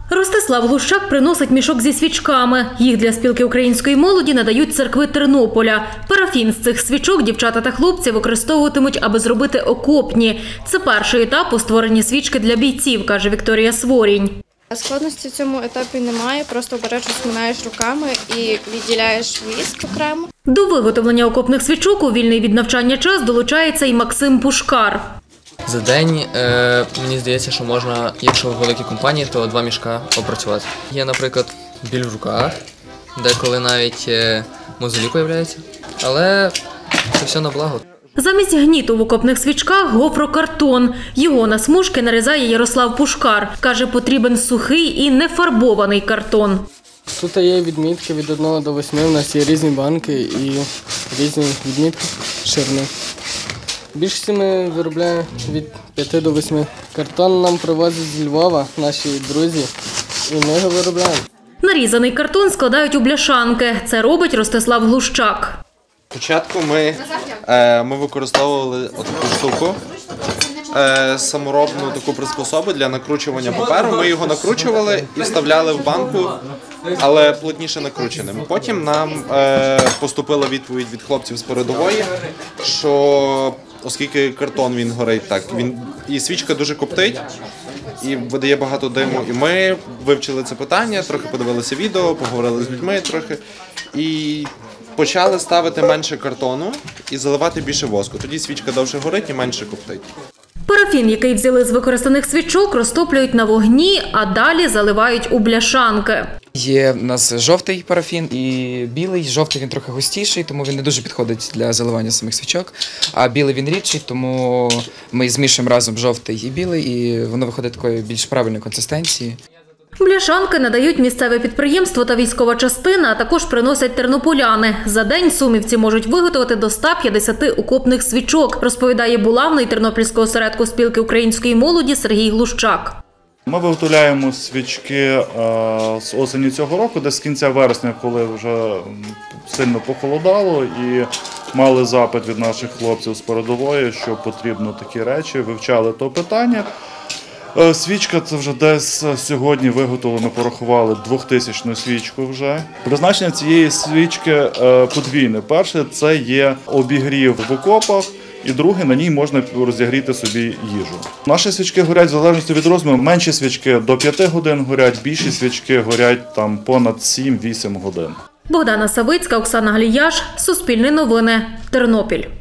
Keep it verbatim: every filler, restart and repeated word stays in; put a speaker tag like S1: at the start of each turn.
S1: Ростислав Глущак приносить мішок зі свічками. Їх для спілки української молоді надають церкви Тернополя. Парафін з цих свічок дівчата та хлопці використовуватимуть, аби зробити окопні. Це перший етап у створенні свічки для бійців, каже Вікторія Сворінь.
S2: Складності в цьому етапі немає, просто береш, розминаєш руками і відділяєш віск окремо.
S1: До виготовлення окопних свічок у вільний від навчання час долучається і Максим Пушкар.
S3: За день, е, мені здається, що можна, якщо в великій компанії, то два мішка опрацювати. Є, наприклад, біль в руках, деколи навіть е, мозолі з'являються, але це все на благо.
S1: Замість гніту в окопних свічках – гофрокартон. Його на смужки нарізає Ярослав Пушкар. Каже, потрібен сухий і нефарбований картон.
S4: Тут є відмітки від одного до восьми, у нас є різні банки і різні відмітки ширини. Більшості ми виробляємо від п'яти до восьми. Картон нам привозять з Львова наші друзі, і ми його виробляємо.
S1: Нарізаний картон складають у бляшанки. Це робить Ростислав Глущак.
S5: Спочатку ми, е, ми використовували таку штуку, е, саморобну таку приспособу для накручування паперу. Ми його накручували і вставляли в банку, але плотніше накрученим. Потім нам е, поступила відповідь від хлопців з передової, що оскільки картон він горить так, він і свічка дуже коптить, і видає багато диму. І ми вивчили це питання, трохи подивилися відео, поговорили з людьми трохи і почали ставити менше картону і заливати більше воску. Тоді свічка довше горить і менше коптить.
S1: Парафін, який взяли з використаних свічок, розтоплюють на вогні, а далі заливають у бляшанки.
S6: Є у нас жовтий парафін і білий. Жовтий він трохи густіший, тому він не дуже підходить для заливання самих свічок. А білий він рідший, тому ми змішуємо разом жовтий і білий, і воно виходить такої більш правильної консистенції.
S1: Бляшанки надають місцеве підприємство та військова частина, а також приносять тернополяни. За день сумівці можуть виготовити до ста п'ятдесяти окопних свічок, розповідає булавний Тернопільського осередку спілки української молоді Сергій Глущак.
S7: Ми виготовляємо свічки з осені цього року, десь з кінця вересня, коли вже сильно похолодало і мали запит від наших хлопців з передової, що потрібно такі речі, вивчали то питання. Свічка – це вже десь сьогодні виготовлено, порахували двохтисячну свічку вже. Призначення цієї свічки подвійне. Перше – це є обігрів в окопах, і друге – на ній можна розігріти собі їжу. Наші свічки горять в залежності від розміру. Менші свічки до п'яти годин горять, більші свічки горять там понад сім-вісім годин.
S1: Богдана Савицька, Оксана Гліяш, Суспільне новини, Тернопіль.